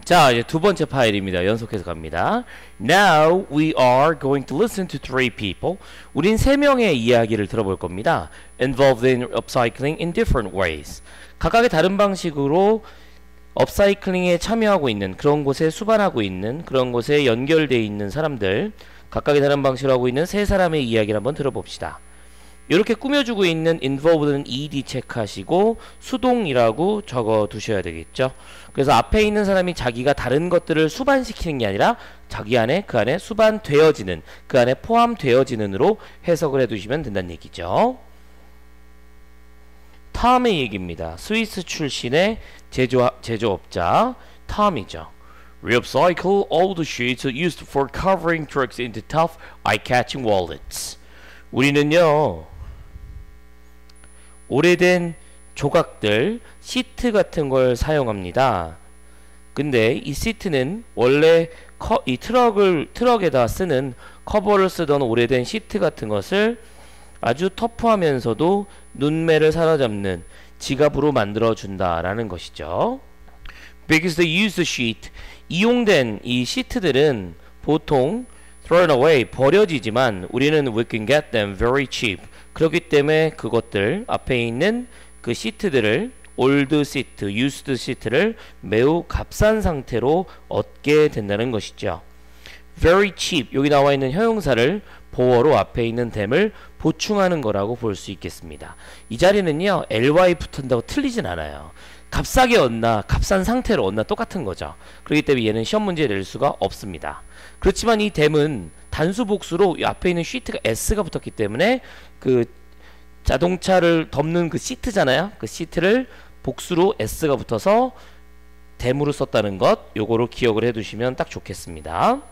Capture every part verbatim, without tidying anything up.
자, 이제 두 번째 파일입니다. 연속해서 갑니다. Now we are going to listen to three people. 우린 세 명의 이야기를 들어볼 겁니다. Involved in upcycling in different ways. 각각의 다른 방식으로 업사이클링에 참여하고 있는, 그런 곳에 수반하고 있는, 그런 곳에 연결되어 있는 사람들, 각각의 다른 방식으로 하고 있는 세 사람의 이야기를 한번 들어봅시다. 이렇게 꾸며주고 있는 involved는 ed 체크하시고 수동이라고 적어 두셔야 되겠죠. 그래서 앞에 있는 사람이 자기가 다른 것들을 수반시키는 게 아니라 자기 안에, 그 안에 수반되어지는, 그 안에 포함되어지는으로 해석을 해두시면 된다는 얘기죠. 톰의 얘기입니다. 스위스 출신의 제조, 제조업자 톰이죠. Reupcycle all the sheets used for covering trucks into tough, eye-catching wallets. 우리는요, 오래된 조각들, 시트 같은 걸 사용합니다. 근데 이 시트는 원래 커, 이 트럭을, 트럭에다 쓰는 커버를 쓰던 오래된 시트 같은 것을 아주 터프하면서도 눈매를 사로잡는 지갑으로 만들어준다라는 것이죠. Because they use the sheet. 이용된 이 시트들은 보통 thrown away, 버려지지만 우리는 we can get them very cheap. 그렇기 때문에 그것들, 앞에 있는 그 시트들을 old seat, used seat를 매우 값싼 상태로 얻게 된다는 것이죠. very cheap, 여기 나와 있는 형용사를 보어로 앞에 있는 them을 보충하는 거라고 볼 수 있겠습니다. 이 자리는요, ly 붙은다고 틀리진 않아요. 값싸게 얻나, 값싼 상태로 얻나 똑같은 거죠. 그렇기 때문에 얘는 시험 문제에 낼 수가 없습니다. 그렇지만 이 them은 단수 복수로 이 앞에 있는 시트가 s가 붙었기 때문에 그 자동차를 덮는 그 시트잖아요. 그 시트를 복수로 s가 붙어서 them으로 썼다는 것, 요거로 기억을 해두시면 딱 좋겠습니다.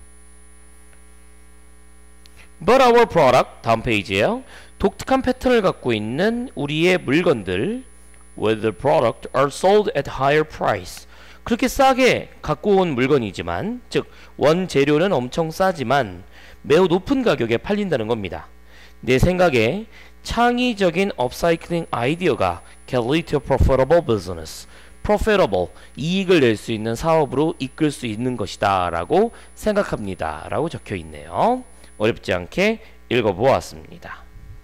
But our product, 다음 페이지에요. 독특한 패턴을 갖고 있는 우리의 물건들, with the product are sold at higher price. 그렇게 싸게 갖고 온 물건이지만, 즉 원재료는 엄청 싸지만 매우 높은 가격에 팔린다는 겁니다. 내 생각에 창의적인 업사이클링 아이디어가 can lead to a profitable business. profitable, 이익을 낼 수 있는 사업으로 이끌 수 있는 것이다 라고 생각합니다 라고 적혀 있네요. 어렵지 않게 읽어보았습니다.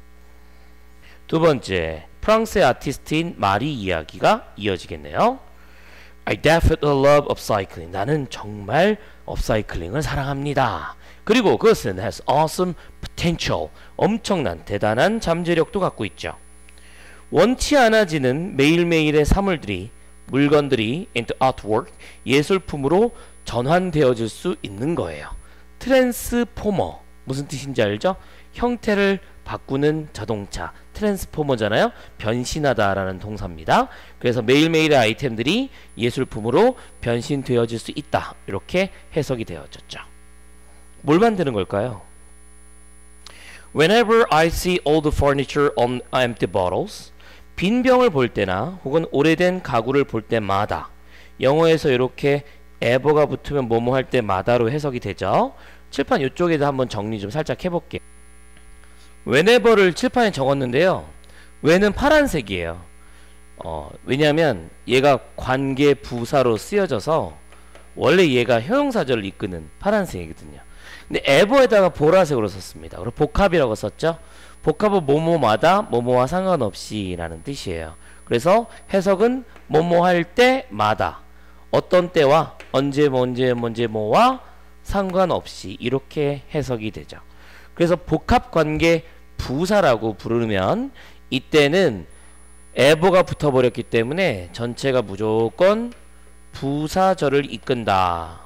두 번째, 프랑스의 아티스트인 마리 이야기가 이어지겠네요. I definitely love upcycling. 나는 정말 업사이클링을 사랑합니다. 그리고 그것은 has awesome potential. 엄청난 대단한 잠재력도 갖고 있죠. 원치 않아지는 매일매일의 사물들이, 물건들이 into artwork, 예술품으로 전환되어질 수 있는 거예요. 트랜스포머, 무슨 뜻인지 알죠? 형태를 바꾸는 자동차, 트랜스포머잖아요. 변신하다라는 동사입니다. 그래서 매일매일의 아이템들이 예술품으로 변신되어질 수 있다, 이렇게 해석이 되어졌죠. 뭘 만드는 걸까요? Whenever I see all the furniture on empty bottles, 빈 병을 볼 때나 혹은 오래된 가구를 볼 때마다, 영어에서 이렇게 ever가 붙으면 뭐뭐 할 때마다로 해석이 되죠. 칠판 이쪽에도 한번 정리 좀 살짝 해볼게요. whenever를 칠판에 적었는데요. when은 파란색이에요. 어, 왜냐하면 얘가 관계 부사로 쓰여져서 원래 얘가 형용사절을 이끄는 파란색이거든요. 근데 ever에다가 보라색으로 썼습니다. 그리고 복합이라고 썼죠. 복합은 뭐뭐마다 뭐뭐와 상관없이 라는 뜻이에요. 그래서 해석은 뭐뭐 할 때마다, 어떤 때와 언제 언제 언제 뭐와 상관없이, 이렇게 해석이 되죠. 그래서 복합관계 부사라고 부르면 이때는 ever가 붙어버렸기 때문에 전체가 무조건 부사절을 이끈다,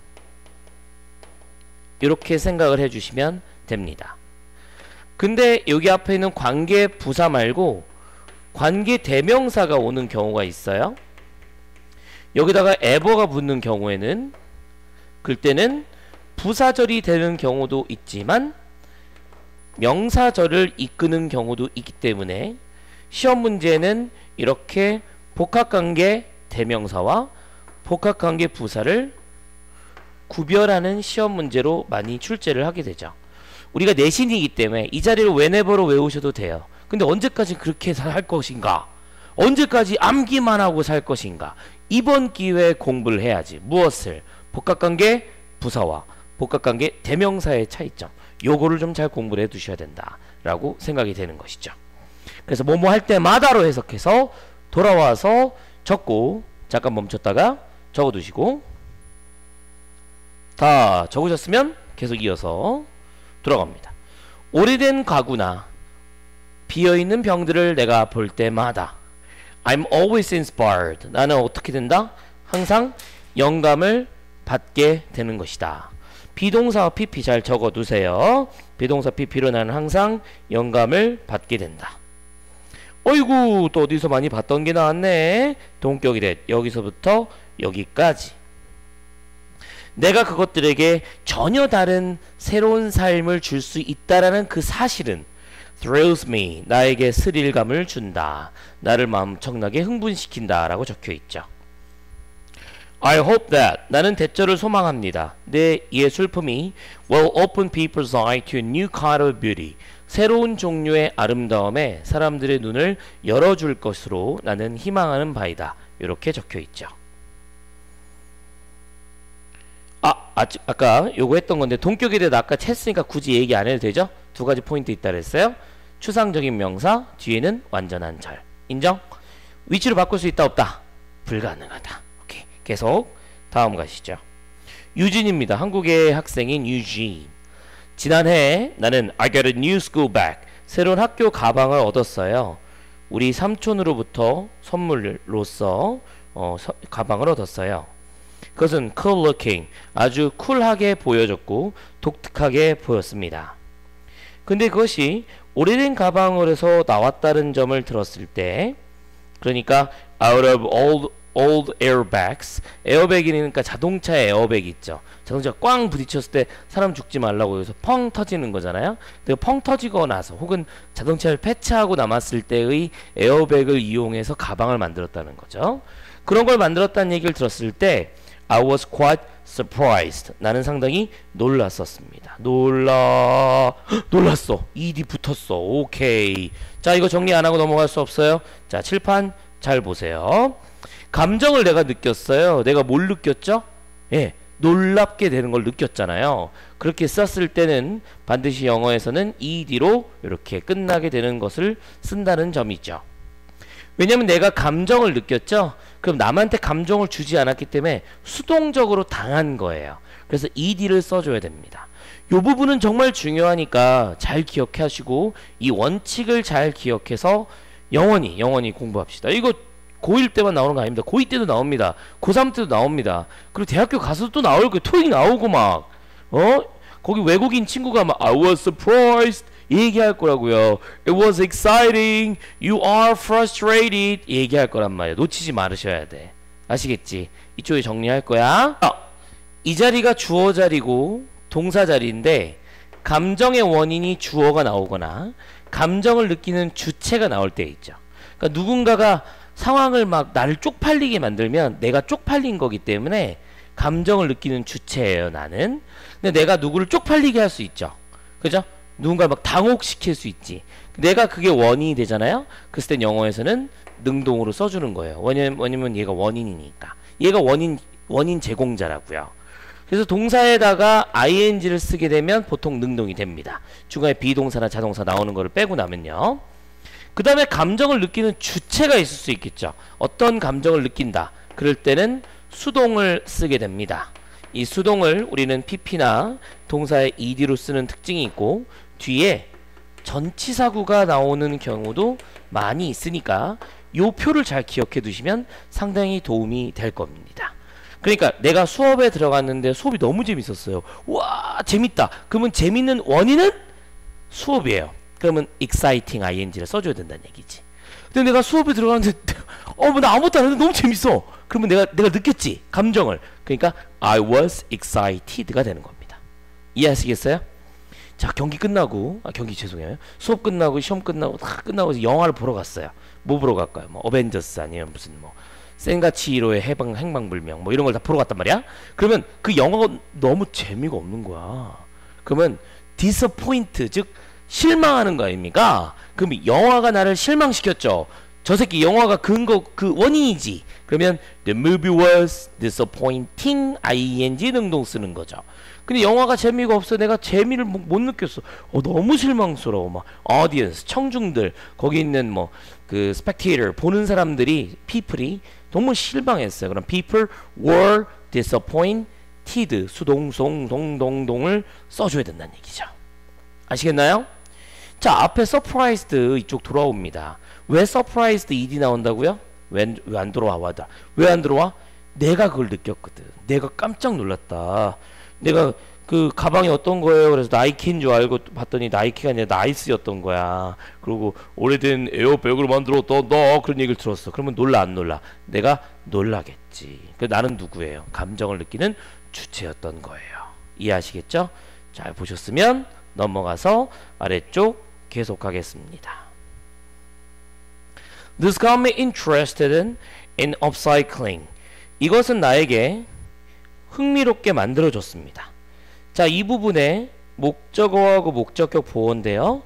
이렇게 생각을 해주시면 됩니다. 근데 여기 앞에 있는 관계 부사 말고 관계 대명사가 오는 경우가 있어요. 여기다가 ever가 붙는 경우에는, 그때는 부사절이 되는 경우도 있지만 명사절을 이끄는 경우도 있기 때문에 시험 문제는 이렇게 복합관계 대명사와 복합관계 부사를 구별하는 시험 문제로 많이 출제를 하게 되죠. 우리가 내신이기 때문에 이 자리를 whenever로 외우셔도 돼요. 근데 언제까지 그렇게 할 것인가? 언제까지 암기만 하고 살 것인가? 이번 기회에 공부를 해야지. 무엇을? 복합관계 부사와 복합관계 대명사의 차이점. 요거를 좀 잘 공부를 해 두셔야 된다 라고 생각이 되는 것이죠. 그래서 뭐뭐 할 때마다로 해석해서 돌아와서 적고, 잠깐 멈췄다가 적어 두시고, 다 적으셨으면 계속 이어서 들어갑니다. 오래된 가구나 비어있는 병들을 내가 볼 때마다 I'm always inspired. 나는 어떻게 된다? 항상 영감을 받게 되는 것이다. 비동사와 피피 잘 적어두세요. 비동사 피피로 나는 항상 영감을 받게 된다. 어이구, 또 어디서 많이 봤던 게 나왔네. 동격이 됐. 여기서부터 여기까지. 내가 그것들에게 전혀 다른 새로운 삶을 줄 수 있다라는 그 사실은 thrills me. 나에게 스릴감을 준다. 나를 엄청나게 흥분시킨다 라고 적혀있죠. I hope that. 나는 대절을 소망합니다. 내 예술품이 will open people's eye to a new kind of beauty. 새로운 종류의 아름다움에 사람들의 눈을 열어줄 것으로 나는 희망하는 바이다. 이렇게 적혀있죠. 아, 아직 아까 요거 했던 건데 동격에 대해 아까 했으니까 굳이 얘기 안 해도 되죠? 두 가지 포인트 있다 그랬어요. 추상적인 명사, 뒤에는 완전한 절. 인정? 위치를 바꿀 수 있다 없다? 불가능하다. 오케이. 계속 다음 가시죠. 유진입니다. 한국의 학생인 유진. 지난해 나는 I got a new school bag. 새로운 학교 가방을 얻었어요. 우리 삼촌으로부터 선물로서 어, 서, 가방을 얻었어요. 그것은 cool looking. 아주 쿨하게 보여졌고 독특하게 보였습니다. 근데 그것이 오래된 가방으로서 나왔다는 점을 들었을 때, 그러니까 out of old old airbags. 에어백이니까 자동차에 에어백이 있죠. 자동차가 꽝 부딪혔을 때 사람 죽지 말라고 해서 펑 터지는 거잖아요. 근데 펑 터지고 나서 혹은 자동차를 폐차하고 남았을 때의 에어백을 이용해서 가방을 만들었다는 거죠. 그런 걸 만들었다는 얘기를 들었을 때 I was quite surprised. 나는 상당히 놀랐었습니다. 놀라 놀랐어. 이디 붙었어. 오케이. 자, 이거 정리 안 하고 넘어갈 수 없어요. 자, 칠판 잘 보세요. 감정을 내가 느꼈어요. 내가 뭘 느꼈죠? 예, 놀랍게 되는 걸 느꼈잖아요. 그렇게 썼을 때는 반드시 영어에서는 이디로 이렇게 끝나게 되는 것을 쓴다는 점이죠. 왜냐면 내가 감정을 느꼈죠? 그럼 남한테 감정을 주지 않았기 때문에 수동적으로 당한 거예요. 그래서 이디를 써줘야 됩니다. 이 부분은 정말 중요하니까 잘 기억하시고 이 원칙을 잘 기억해서 영원히 영원히 공부합시다. 이거 고일 때만 나오는 거 아닙니다. 고이 때도 나옵니다. 고삼 때도 나옵니다. 그리고 대학교 가서도 또 나올 거예요. 토익 나오고 막 어? 거기 외국인 친구가 막 I was surprised 얘기할 거라고요. It was exciting. You are frustrated 얘기할 거란 말이에요. 놓치지 말으셔야 돼. 아시겠지? 이쪽에 정리할 거야. 아, 이 자리가 주어 자리고 동사 자리인데 감정의 원인이 주어가 나오거나 감정을 느끼는 주체가 나올 때 있죠. 그러니까 누군가가 상황을 막 나를 쪽팔리게 만들면 내가 쪽팔린 거기 때문에 감정을 느끼는 주체예요, 나는. 근데 내가 누구를 쪽팔리게 할 수 있죠. 그죠? 누군가를 막 당혹시킬 수 있지. 내가 그게 원인이 되잖아요. 그랬을 땐 영어에서는 능동으로 써주는 거예요. 왜냐면, 왜냐면 얘가 원인이니까. 얘가 원인 원인 제공자라고요. 그래서 동사에다가 아이엔지를 쓰게 되면 보통 능동이 됩니다. 중간에 비동사나 자동사 나오는 거를 빼고 나면요. 그 다음에 감정을 느끼는 주체가 있을 수 있겠죠. 어떤 감정을 느낀다. 그럴 때는 수동을 쓰게 됩니다. 이 수동을 우리는 피피나 동사의 이디로 쓰는 특징이 있고 뒤에 전치사구가 나오는 경우도 많이 있으니까 요 표를 잘 기억해 두시면 상당히 도움이 될 겁니다. 그러니까 내가 수업에 들어갔는데 수업이 너무 재밌었어요. 와, 재밌다. 그러면 재밌는 원인은 수업이에요. 그러면 exciting ing를 써줘야 된다는 얘기지. 근데 내가 수업에 들어갔는데 어, 뭐 나 아무것도 안 했는데 너무 재밌어. 그러면 내가 내가 느꼈지 감정을. 그러니까 I was excited가 되는 겁니다. 이해하시겠어요? 자, 경기 끝나고 아 경기 죄송해요. 수업 끝나고 시험 끝나고 다 끝나고 영화를 보러 갔어요. 뭐 보러 갈까요? 뭐 어벤져스 아니면 무슨 뭐 센가치히로의 해방 행방불명 뭐 이런 걸 다 보러 갔단 말이야. 그러면 그 영화가 너무 재미가 없는 거야. 그러면 disappoint 즉 실망하는 거 아닙니까? 그럼 영화가 나를 실망시켰죠. 저 새끼 영화가 근거 그 원인이지. 그러면 the movie was disappointing ing 능동 쓰는 거죠. 근데 영화가 재미가 없어. 내가 재미를 못, 못 느꼈어. 어, 너무 실망스러워. 막 audience 청중들 거기 있는 뭐 그 spectator 보는 사람들이 people이 너무 실망했어요. 그럼 people were disappointed 수동송 동동동을 써줘야 된다는 얘기죠. 아시겠나요? 자, 앞에 surprised 이쪽 돌아옵니다. 왜 surprised ed 나온다고요? 왜 안 들어와? 와다. 왜 안 들어와? 내가 그걸 느꼈거든. 내가 깜짝 놀랐다. 내가 그 가방이 어떤 거예요? 그래서 나이키인 줄 알고 봤더니 나이키가 아니라 나이스였던 거야. 그리고 오래된 에어백으로 만들었던 너 그런 얘기를 들었어. 그러면 놀라 안 놀라? 내가 놀라겠지. 그 나는 누구예요? 감정을 느끼는 주체였던 거예요. 이해하시겠죠? 잘 보셨으면 넘어가서 아래쪽 계속하겠습니다. This got me interested in, in upcycling. 이것은 나에게 흥미롭게 만들어줬습니다. 자, 이 부분에 목적어하고 목적격 보호인데요.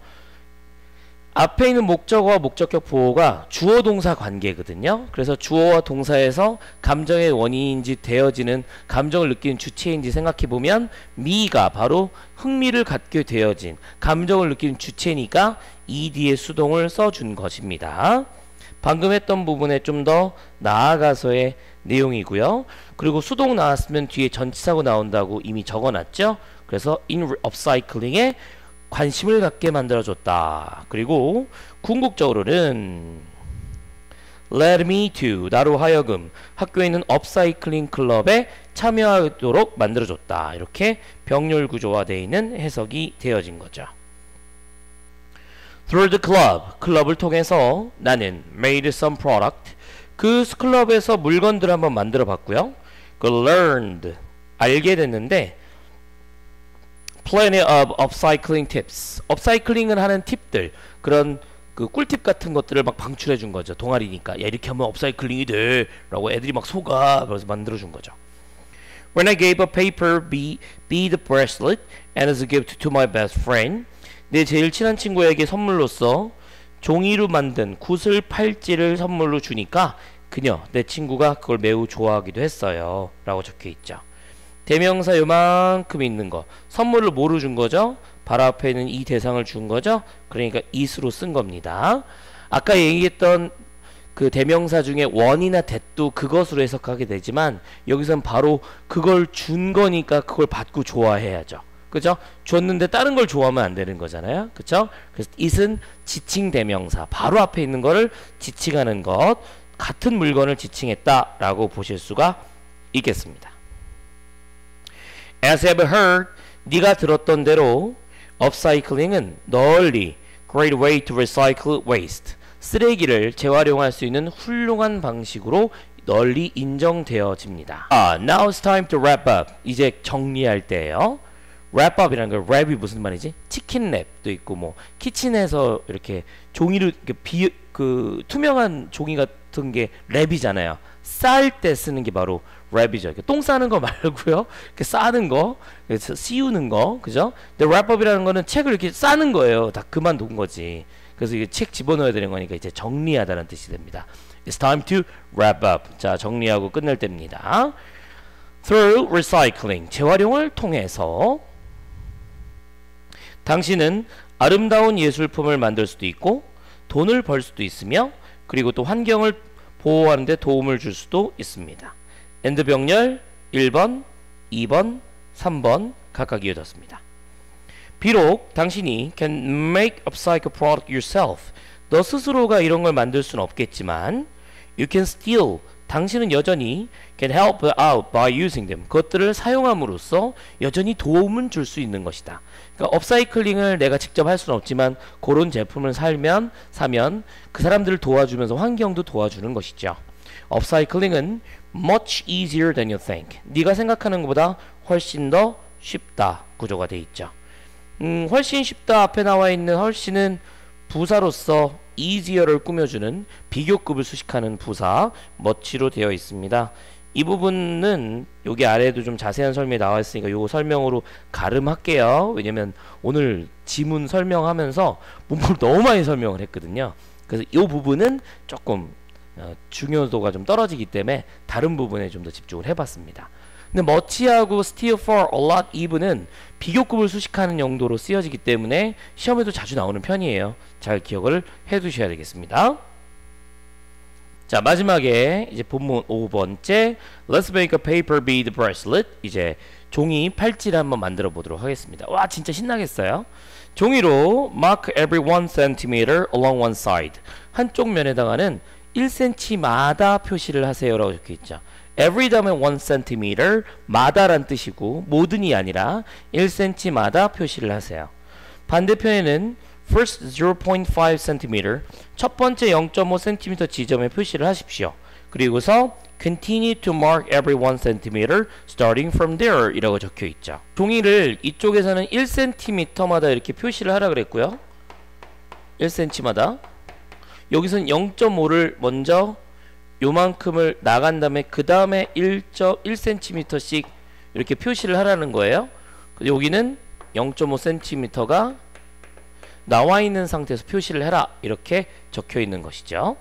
앞에 있는 목적어와 목적격 보호가 주어 동사 관계거든요. 그래서 주어와 동사에서 감정의 원인인지 되어지는 감정을 느끼는 주체인지 생각해보면 me가 바로 흥미를 갖게 되어진 감정을 느끼는 주체니까 ed의 수동을 써준 것입니다. 방금 했던 부분에 좀 더 나아가서의 내용이고요. 그리고 수동 나왔으면 뒤에 전치사고 나온다고 이미 적어놨죠. 그래서 in upcycling에 관심을 갖게 만들어줬다. 그리고 궁극적으로는 led me to 나로 하여금 학교에 있는 업사이클링 클럽에 참여하도록 만들어줬다. 이렇게 병렬 구조화되어 있는 해석이 되어진 거죠. Through the club, 클럽을 통해서 나는 made some product, 그 클럽에서 물건들을 한번 만들어 봤고요. 그 learned, 알게 됐는데 plenty of upcycling tips, 업사이클링을 하는 팁들, 그런 그 꿀팁 같은 것들을 막 방출해 준 거죠. 동아리니까 야 이렇게 하면 업사이클링이 돼 라고 애들이 막 속아. 그래서 만들어 준 거죠. When I gave a paper bead bracelet and as a gift to my best friend, 내 제일 친한 친구에게 선물로써 종이로 만든 구슬 팔찌를 선물로 주니까 그녀, 내 친구가 그걸 매우 좋아하기도 했어요 라고 적혀있죠. 대명사 요만큼 있는 거 선물을 뭐로 준 거죠? 바로 앞에 있는 이 대상을 준 거죠. 그러니까 it으로 쓴 겁니다. 아까 얘기했던 그 대명사 중에 원이나 that도 그것으로 해석하게 되지만 여기선 바로 그걸 준 거니까 그걸 받고 좋아해야죠. 그죠? 줬는데 다른 걸 좋아하면 안 되는 거잖아요. 그죠? 그래서 it은 지칭 대명사, 바로 앞에 있는 거를 지칭하는 것, 같은 물건을 지칭했다 라고 보실 수가 있겠습니다. As I've heard, 네가 들었던 대로 upcycling은 널리 great way to recycle waste, 쓰레기를 재활용할 수 있는 훌륭한 방식으로 널리 인정되어집니다. 아, now it's time to wrap up. 이제 정리할 때예요. wrap up이라는 거, wrap이 무슨 말이지? 치킨 랩도 있고 뭐 키친에서 이렇게 종이로 이렇게 비, 그 투명한 종이 같은 게 랩이잖아요. 쌀 때 쓰는 게 바로 랩이죠. 똥 싸는 거 말고요. 이렇게 싸는 거, 그래서 씌우는 거, 그죠? 근데 wrap up이라는 거는 책을 이렇게 싸는 거예요. 다 그만둔 거지. 그래서 이게 책 집어넣어야 되는 거니까 이제 정리하다는 뜻이 됩니다. It's time to wrap up. 자, 정리하고 끝낼 때입니다. Through recycling, 재활용을 통해서 당신은 아름다운 예술품을 만들 수도 있고 돈을 벌 수도 있으며 그리고 또 환경을 보호하는 데 도움을 줄 수도 있습니다. 엔드 병렬 일 번, 이 번, 삼 번 각각 이어졌습니다. 비록 당신이 can make upcycle product yourself, 너 스스로가 이런 걸 만들 수는 없겠지만 you can still, 당신은 여전히 can help out by using them, 그것들을 사용함으로써 여전히 도움은 줄 수 있는 것이다. 그러니까 업사이클링을 내가 직접 할 수는 없지만 그런 제품을 살면 사면 그 사람들을 도와주면서 환경도 도와주는 것이죠. 업사이클링은 much easier than you think, 네가 생각하는 것보다 훨씬 더 쉽다 구조가 돼 있죠. 음, 훨씬 쉽다 앞에 나와 있는 훨씬은 부사로서 easier를 꾸며주는 비교급을 수식하는 부사 much로 되어 있습니다. 이 부분은 여기 아래에도 좀 자세한 설명이 나와 있으니까 요 설명으로 가름할게요. 왜냐면 오늘 지문 설명하면서 문법을 너무 많이 설명을 했거든요. 그래서 이 부분은 조금 어, 중요도가 좀 떨어지기 때문에 다른 부분에 좀 더 집중을 해봤습니다. 근데 much하고 steal for a lot even은 비교급을 수식하는 용도로 쓰여지기 때문에 시험에도 자주 나오는 편이에요. 잘 기억을 해 두셔야 되겠습니다. 자, 마지막에 이제 본문 오 번째 Let's make a paper bead bracelet. 이제 종이 팔찌를 한번 만들어 보도록 하겠습니다. 와, 진짜 신나겠어요. 종이로 mark every one centimeter along one side. 한쪽 면에다가는 일 센티미터마다 표시를 하세요라고 적혀 있죠. every 다음에 one centimeter 마다란 뜻이고 모든이 아니라 일 센티미터마다 표시를 하세요. 반대편에는 first zero point five centimeter 첫 번째 영 점 오 센티미터 지점에 표시를 하십시오. 그리고서 continue to mark every one centimeter starting from there 이라고 적혀 있죠. 종이를 이쪽에서는 일 센티미터마다 이렇게 표시를 하라 그랬고요. 일 센티미터마다 여기서는 영 점 오를 먼저 요만큼을 나간 다음에 그 다음에 일 점 일 센티미터씩 이렇게 표시를 하라는 거예요. 여기는 영 점 오 센티미터가 나와 있는 상태에서 표시를 해라 이렇게 적혀 있는 것이죠.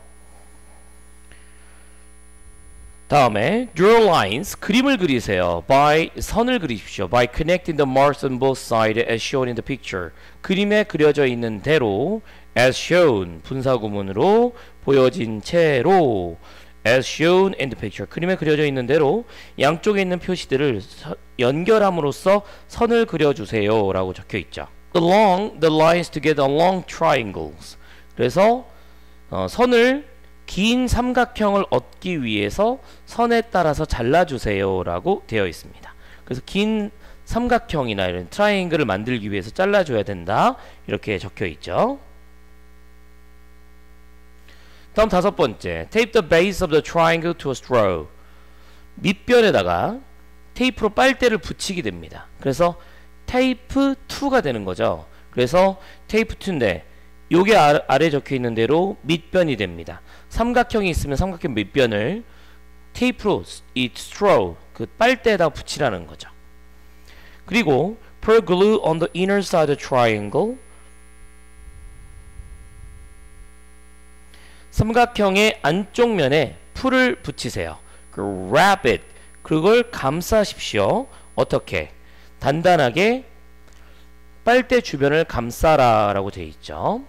다음에 draw lines 그림을 그리세요. by 선을 그리십시오. by connecting the marks on both sides as shown in the picture 그림에 그려져 있는 대로 as shown 분사구문으로 보여진 채로 as shown in the picture 그림에 그려져 있는 대로 양쪽에 있는 표시들을 서, 연결함으로써 선을 그려주세요 라고 적혀 있죠. along the lines to get along triangles 그래서 어, 선을 긴 삼각형을 얻기 위해서 선에 따라서 잘라주세요 라고 되어 있습니다. 그래서 긴 삼각형이나 이런 트라이앵글을 만들기 위해서 잘라줘야 된다 이렇게 적혀 있죠. 다음 다섯 번째 tape the base of the triangle to a straw 밑변에다가 테이프로 빨대를 붙이게 됩니다. 그래서 테이프 이가 되는 거죠. 그래서 테이프 이인데 요게 아, 아래 적혀 있는 대로 밑변이 됩니다. 삼각형이 있으면 삼각형 밑변을 테이프로 이 straw 그 빨대에다 붙이라는 거죠. 그리고 put glue on the inner side of the triangle 삼각형의 안쪽 면에 풀을 붙이세요. 그 wrap it 그걸 감싸십시오. 어떻게? 단단하게 빨대 주변을 감싸라 라고 되어 있죠.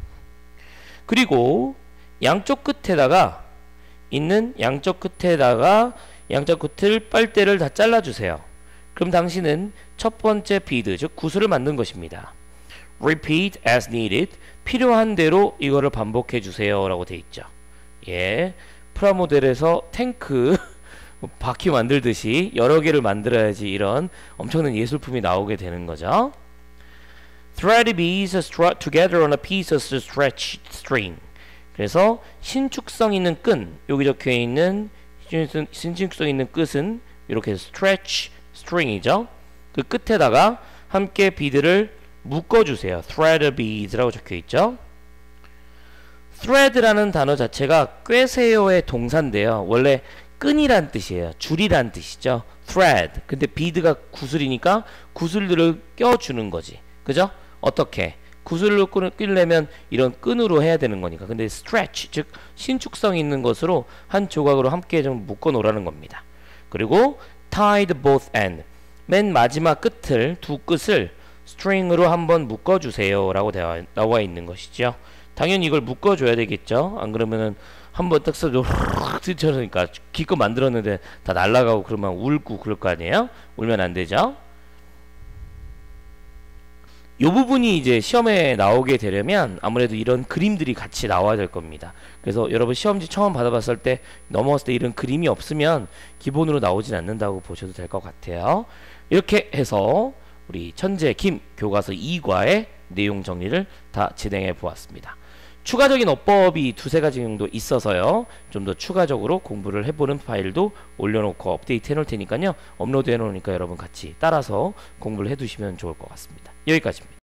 그리고 양쪽 끝에다가 있는 양쪽 끝에다가 양쪽 끝을 빨대를 다 잘라주세요. 그럼 당신은 첫 번째 비드 즉 구슬을 만든 것입니다. repeat as needed 필요한 대로 이거를 반복해 주세요 라고 되어 있죠. 예, 프라모델에서 탱크 바퀴 만들듯이 여러 개를 만들어야지 이런 엄청난 예술품이 나오게 되는 거죠. Thread beads strung together on a piece of stretch string. 그래서 신축성 있는 끈, 여기 적혀 있는 신축성 있는 끝은 이렇게 stretch string이죠. 그 끝에다가 함께 비드를 묶어주세요. Thread beads라고 적혀 있죠. thread라는 단어 자체가 꿰세요의 동사인데요. 원래 끈이란 뜻이에요. 줄이란 뜻이죠. thread. 근데 비드가 구슬이니까 구슬들을 껴주는 거지. 그죠? 어떻게? 구슬로 끼려면 이런 끈으로 해야 되는 거니까. 근데 stretch, 즉 신축성 있는 것으로 한 조각으로 함께 좀 묶어 놓으라는 겁니다. 그리고 tied both end. 맨 마지막 끝을, 두 끝을 string으로 한번 묶어주세요 라고 되어, 나와 있는 것이죠. 당연히 이걸 묶어줘야 되겠죠. 안 그러면은 한번 딱 써도 휘청하니까 기껏 만들었는데 다 날아가고 그러면 울고 그럴 거 아니에요? 울면 안 되죠. 요 부분이 이제 시험에 나오게 되려면 아무래도 이런 그림들이 같이 나와야 될 겁니다. 그래서 여러분 시험지 처음 받아봤을 때 넘어왔을 때 이런 그림이 없으면 기본으로 나오진 않는다고 보셔도 될 것 같아요. 이렇게 해서 우리 천재 김 교과서 이 과의 내용 정리를 다 진행해 보았습니다. 추가적인 어법이 두세 가지 정도 있어서요. 좀 더 추가적으로 공부를 해보는 파일도 올려놓고 업데이트 해놓을 테니까요. 업로드 해놓으니까 여러분 같이 따라서 공부를 해두시면 좋을 것 같습니다. 여기까지입니다.